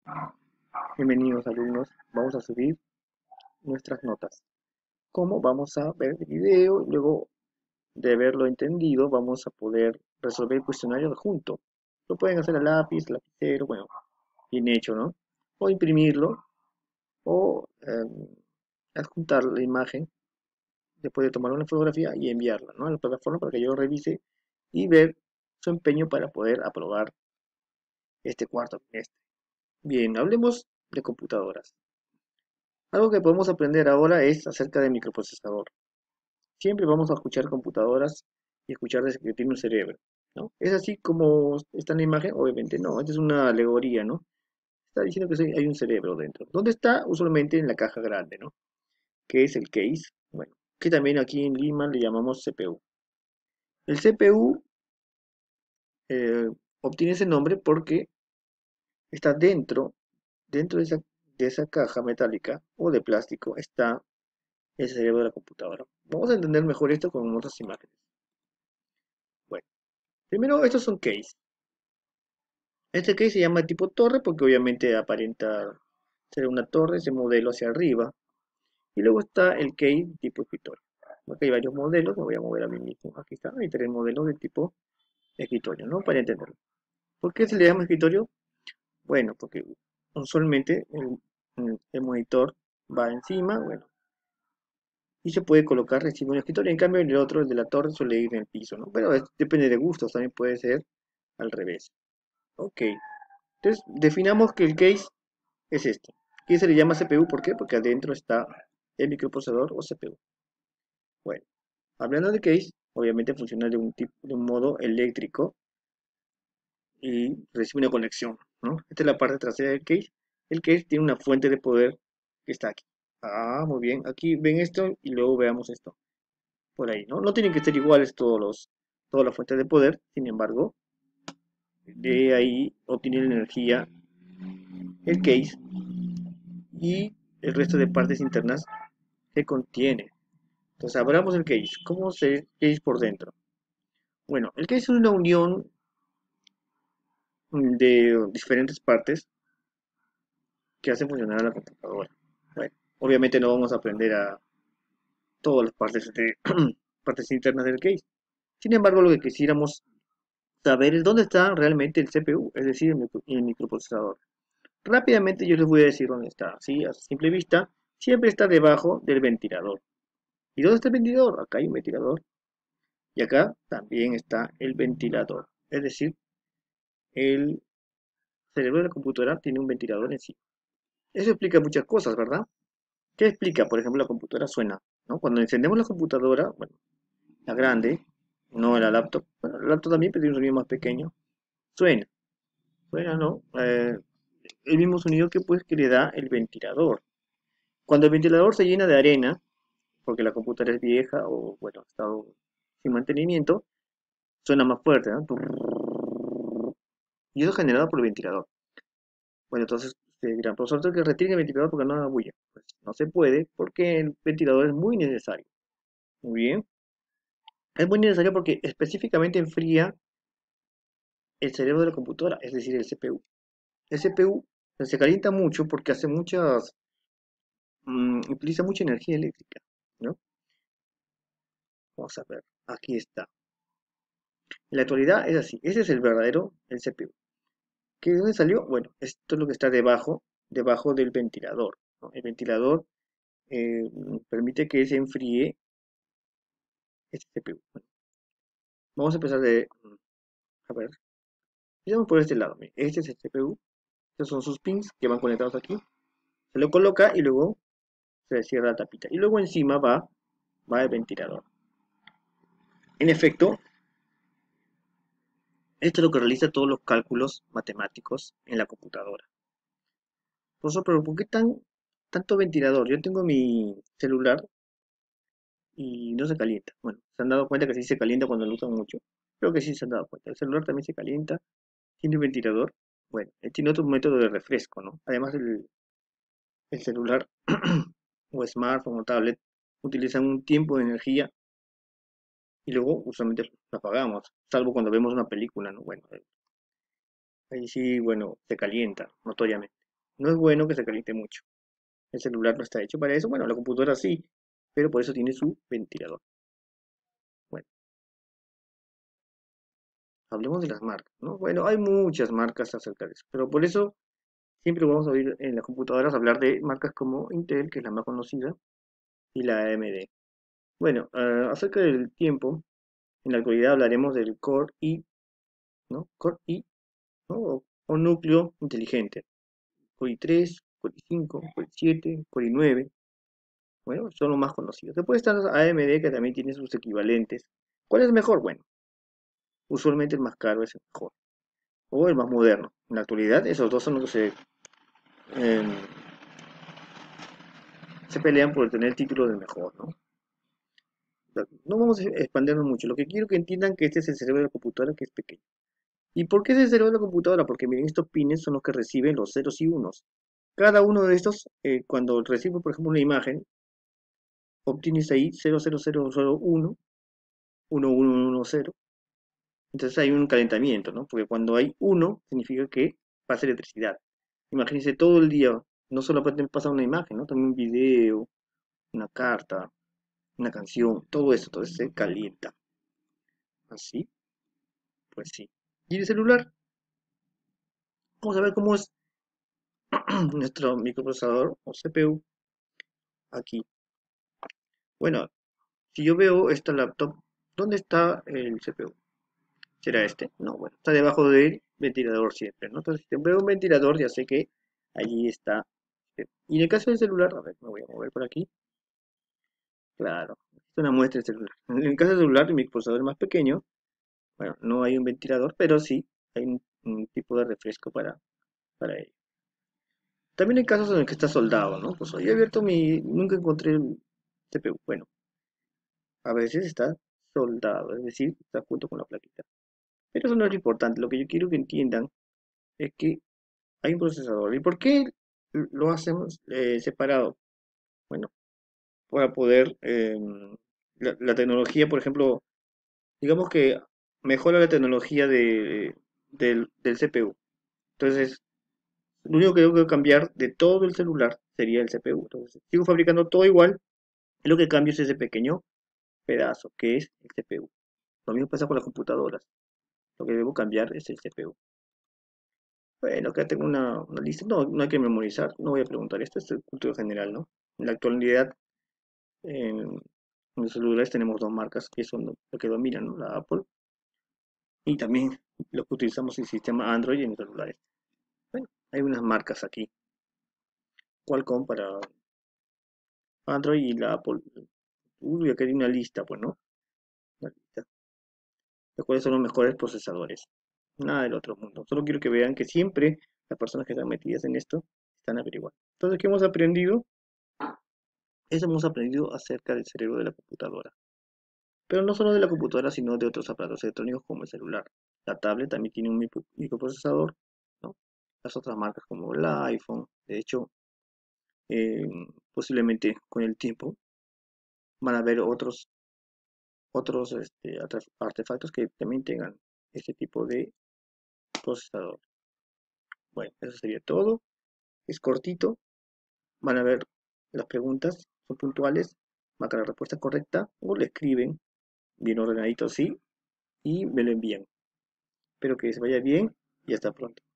Bienvenidos alumnos, vamos a subir nuestras notas. ¿Cómo? Vamos a ver el video y luego de haberlo entendido vamos a poder resolver el cuestionario junto. Lo pueden hacer a lápiz, lapicero, bueno, bien hecho, ¿no? O imprimirlo o adjuntar la imagen después de tomar una fotografía y enviarla, ¿no? A la plataforma para que yo lo revise y ver su empeño para poder aprobar este cuarto trimestre. Bien, hablemos de computadoras. Algo que podemos aprender ahora es acerca del microprocesador. Siempre vamos a escuchar computadoras y escuchar de que tiene un cerebro, ¿no? ¿Es así como está en la imagen? Obviamente no, esta es una alegoría, ¿no? Está diciendo que hay un cerebro dentro. ¿Dónde está? Usualmente en la caja grande, ¿no? Que es el case, bueno, que también aquí en Lima le llamamos CPU. El CPU eh, obtiene ese nombre porque está dentro de esa caja metálica o de plástico, está el cerebro de la computadora. Vamos a entender mejor esto con otras imágenes. Bueno, primero estos son case. Este case se llama tipo torre porque obviamente aparenta ser una torre, ese modelo hacia arriba. Y luego está el case tipo escritorio. Aquí hay varios modelos, me voy a mover a mí mismo. Aquí está, hay tres modelos de tipo escritorio, ¿no? Para entenderlo. ¿Por qué se le llama escritorio? Bueno, porque usualmente el monitor va encima, bueno, y se puede colocar encima de un escritorio. En cambio, el otro, el de la torre, suele ir en el piso, ¿no? Pero depende de gustos, también puede ser al revés. Ok, entonces definamos que el case es este. ¿Qué se le llama CPU? ¿Por qué? Porque adentro está el microprocesador o CPU. Bueno, hablando de case, obviamente funciona de un modo eléctrico y recibe una conexión, ¿no? Esta es la parte trasera del case. El case tiene una fuente de poder que está aquí. Ah, muy bien. Aquí ven esto y luego veamos esto. Por ahí, ¿no? No tienen que ser iguales todas las fuentes de poder, sin embargo, de ahí obtiene la energía el case y el resto de partes internas que contiene. Entonces, abramos el case. ¿Cómo se el case por dentro? Bueno, el case es una unión de diferentes partes que hacen funcionar a la computadora. Bueno, obviamente no vamos a aprender a todas las partes, partes internas del case. Sin embargo, lo que quisiéramos saber es dónde está realmente el CPU, es decir, el microprocesador. Rápidamente yo les voy a decir dónde está. ¿Sí? A simple vista, siempre está debajo del ventilador. ¿Y dónde está el ventilador? Acá hay un ventilador. Y acá también está el ventilador. Es decir, el cerebro de la computadora tiene un ventilador en sí. Eso explica muchas cosas, ¿verdad? ¿Qué explica? Por ejemplo, la computadora suena, ¿no? Cuando encendemos la computadora, bueno, la grande, no la laptop, bueno, la laptop también, pero tiene un sonido más pequeño, suena, suena, ¿no? El mismo sonido que pues que le da el ventilador. Cuando el ventilador se llena de arena, porque la computadora es vieja o, bueno, ha estado sin mantenimiento, suena más fuerte, ¿no? Y eso es generado por el ventilador. Bueno, entonces ustedes dirán, profesor, tengo que retirar el ventilador porque no da bulla. Pues no se puede porque el ventilador es muy necesario. Muy bien. Es muy necesario porque específicamente enfría el cerebro de la computadora, es decir, el CPU. El CPU se calienta mucho porque hace utiliza mucha energía eléctrica, ¿no? Vamos a ver, aquí está. En la actualidad es así, ese es el verdadero, el CPU. ¿De dónde salió? Bueno, esto es lo que está debajo del ventilador, ¿no? El ventilador permite que se enfríe este CPU. Bueno, vamos a empezar a ver, empezamos por este lado. Mire, este es el CPU, estos son sus pins que van conectados aquí. Se lo coloca y luego se cierra la tapita. Y luego encima va el ventilador. En efecto, esto es lo que realiza todos los cálculos matemáticos en la computadora. Profesor, pero ¿por qué tanto ventilador? Yo tengo mi celular y no se calienta. Bueno, se han dado cuenta que sí se calienta cuando lo usan mucho. Creo que sí se han dado cuenta. El celular también se calienta, tiene un ventilador. Bueno, él tiene otro método de refresco, ¿no? Además, el celular o smartphone o tablet utilizan un tiempo de energía y luego usualmente lo apagamos, salvo cuando vemos una película, ¿no? Bueno, ahí sí, bueno, se calienta notoriamente. No es bueno que se caliente mucho. El celular no está hecho para eso. Bueno, la computadora sí, pero por eso tiene su ventilador. Bueno, hablemos de las marcas, ¿no? Bueno, hay muchas marcas acerca de eso, pero por eso siempre vamos a oír en las computadoras hablar de marcas como Intel, que es la más conocida, y la AMD. Bueno, acerca del tiempo, en la actualidad hablaremos del Core i, ¿no? Core i, ¿no? O núcleo inteligente. Core i3, Core i5, Core i7, Core i9. Bueno, son los más conocidos. Después están los AMD, que también tienen sus equivalentes. ¿Cuál es mejor? Bueno, usualmente el más caro es el mejor. O el más moderno. En la actualidad, esos dos son los que em, se pelean por tener el título de mejor, ¿no? No vamos a expandirnos mucho. Lo que quiero que entiendan que este es el cerebro de la computadora, que es pequeño. ¿Y por qué es el cerebro de la computadora? Porque miren, estos pines son los que reciben los ceros y unos. Cada uno de estos, cuando recibe, por ejemplo, una imagen, obtienes ahí 00001, 1110. Entonces hay un calentamiento, ¿no? Porque cuando hay uno, significa que pasa electricidad. Imagínense todo el día, no solamente pasa una imagen, ¿no? También un video, una carta, una canción, todo eso, todo se calienta. Así, pues sí. ¿Y el celular? Vamos a ver cómo es nuestro microprocesador o CPU aquí. Bueno, si yo veo esta laptop, ¿dónde está el CPU? ¿Será este? No, bueno, está debajo del ventilador siempre, ¿no? Entonces, si veo un ventilador, ya sé que allí está. Y en el caso del celular, a ver, me voy a mover por aquí. Claro, es una muestra del celular. En el caso del celular, mi procesador es más pequeño. Bueno, no hay un ventilador, pero sí hay un tipo de refresco para ello. También hay casos en los que está soldado, ¿no? Pues hoy he abierto nunca encontré el CPU. Bueno, a veces está soldado, es decir, está junto con la plaquita. Pero eso no es lo importante. Lo que yo quiero que entiendan es que hay un procesador. ¿Y por qué lo hacemos separado? Bueno, para poder, la tecnología, por ejemplo, digamos que mejora la tecnología del CPU. Entonces, lo único que tengo que cambiar de todo el celular sería el CPU. Entonces, sigo fabricando todo igual, lo que cambio es ese pequeño pedazo, que es el CPU. Lo mismo pasa con las computadoras. Lo que debo cambiar es el CPU. Bueno, acá tengo una lista. No, no hay que memorizar. No voy a preguntar esto. Esto es cultura general, ¿no? En la actualidad, en los celulares tenemos dos marcas que son lo que dominan, ¿no? La Apple y también lo que utilizamos el sistema Android en los celulares. Bueno, hay unas marcas aquí. Qualcomm para Android y la Apple. Uy, acá hay una lista, pues, ¿no? Una lista de cuáles son los mejores procesadores. Nada del otro mundo. Solo quiero que vean que siempre las personas que están metidas en esto están averiguando. Entonces, ¿qué hemos aprendido? Eso hemos aprendido acerca del cerebro de la computadora. Pero no solo de la computadora, sino de otros aparatos electrónicos como el celular. La tablet también tiene un microprocesador, ¿no? Las otras marcas como el iPhone. De hecho, eh, posiblemente con el tiempo van a haber otros artefactos que también tengan este tipo de procesador. Bueno, eso sería todo. Es cortito. Van a ver las preguntas, son puntuales, marca la respuesta correcta o le escriben bien ordenadito así y me lo envían. Espero que se vaya bien y hasta pronto.